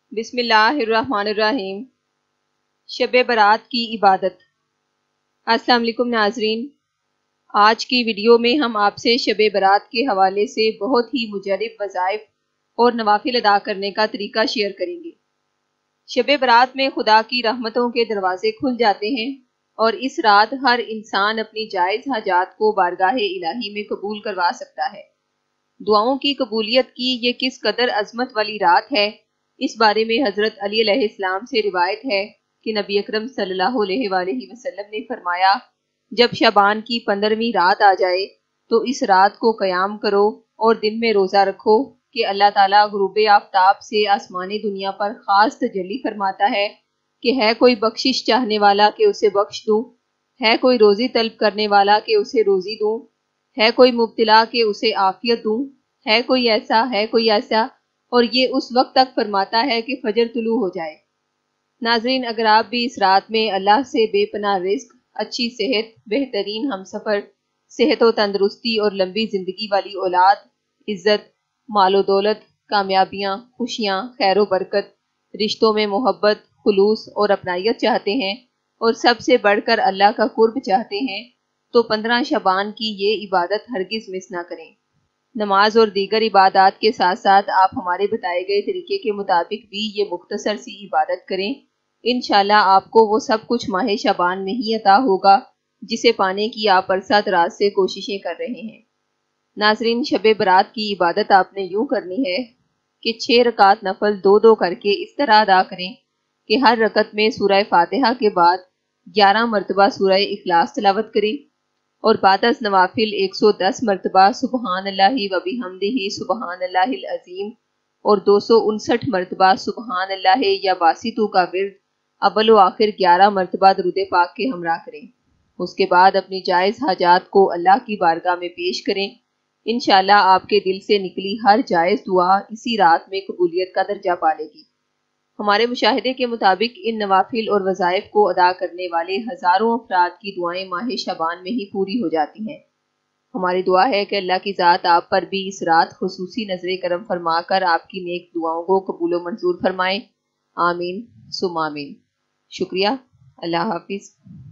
بسم اللہ الرحمن الرحیم۔ شب برات کی عبادت۔ السلام علیکم ناظرین، آج کی ویڈیو میں ہم آپ سے شب برات کے حوالے سے بہت ہی مجرب وظائف اور نوافل ادا کرنے کا طریقہ شیئر کریں گے۔ شب برات میں خدا کی رحمتوں کے دروازے کھل جاتے ہیں اور اس رات ہر انسان اپنی جائز حاجات کو بارگاہ الہی میں قبول کروا سکتا ہے۔ دعاؤں کی قبولیت کی یہ کس قدر عظمت والی رات ہے، اس بارے میں حضرت علی علیہ السلام سے روایت ہے کہ نبی اکرم صلی اللہ علیہ وآلہ وسلم نے فرمایا، جب شعبان کی 15ویں رات آ جائے تو اس رات کو قیام کرو اور دن میں روزہ رکھو کہ اللہ تعالیٰ غروب آفتاب سے آسمانی دنیا پر خاص تجلی فرماتا ہے کہ ہے کوئی بخشش چاہنے والا کہ اسے بخش دوں، ہے کوئی روزی طلب کرنے والا کہ اسے روزی دوں، ہے کوئی مبتلا کہ اسے عافیت دوں، ہے کوئی ایسا اور یہ اس وقت تک فرماتا ہے کہ فجر طلوع ہو جائے۔ ناظرین، اگر آپ بھی اس رات میں اللہ سے بے پناہ رزق، اچھی صحت، بہترین ہمسفر، صحت و تندرستی اور لمبی زندگی والی اولاد، عزت، مال و دولت، کامیابیاں، خوشیاں، خیر و برکت، رشتوں میں محبت، خلوص اور اپنائیت چاہتے ہیں اور سب سے بڑھ کر اللہ کا قرب چاہتے ہیں تو 15 شعبان کی یہ عبادت ہرگز مس نہ کریں۔ نماز اور دیگر عبادات کے ساتھ ساتھ آپ ہمارے بتائے گئے طریقے کے مطابق بھی یہ مختصر سی عبادت کریں، انشاءاللہ آپ کو وہ سب کچھ ماہ شعبان میں ہی عطا ہوگا جسے پانے کی آپ عرصہ دراز سے کوششیں کر رہے ہیں۔ ناظرین، شب برات کی عبادت آپ نے یوں کرنی ہے کہ 6 رکعت نفل 2 کر کے اس طرح ادا کریں کہ ہر رکعت میں سورہ فاتحہ کے بعد 11 مرتبہ سورہ اخلاص تلاوت کریں اور بعد از نوافل 110 مرتبہ سبحان اللہ و بحمدہ سبحان اللہ العظیم اور 259 مرتبہ سبحان اللہ یا باسطو کا ورد اول و آخر 11 مرتبہ درود پاک کے ہمراہ کریں۔ اس کے بعد اپنی جائز حاجات کو اللہ کی بارگاہ میں پیش کریں۔ انشاءاللہ آپ کے دل سے نکلی ہر جائز دعا اسی رات میں قبولیت کا درجہ پالے گی۔ ہمارے مشاہدے کے مطابق ان نوافل اور وظائف کو ادا کرنے والے ہزاروں افراد کی دعائیں ماہ شعبان میں ہی پوری ہو جاتی ہیں۔ ہماری دعا ہے کہ اللہ کی ذات آپ پر بھی اس رات خصوصی نظر کرم فرما کر آپ کی نیک دعاؤں کو قبول و منظور فرمائے۔ آمین ثم آمین۔ شکریہ۔ اللہ حافظ۔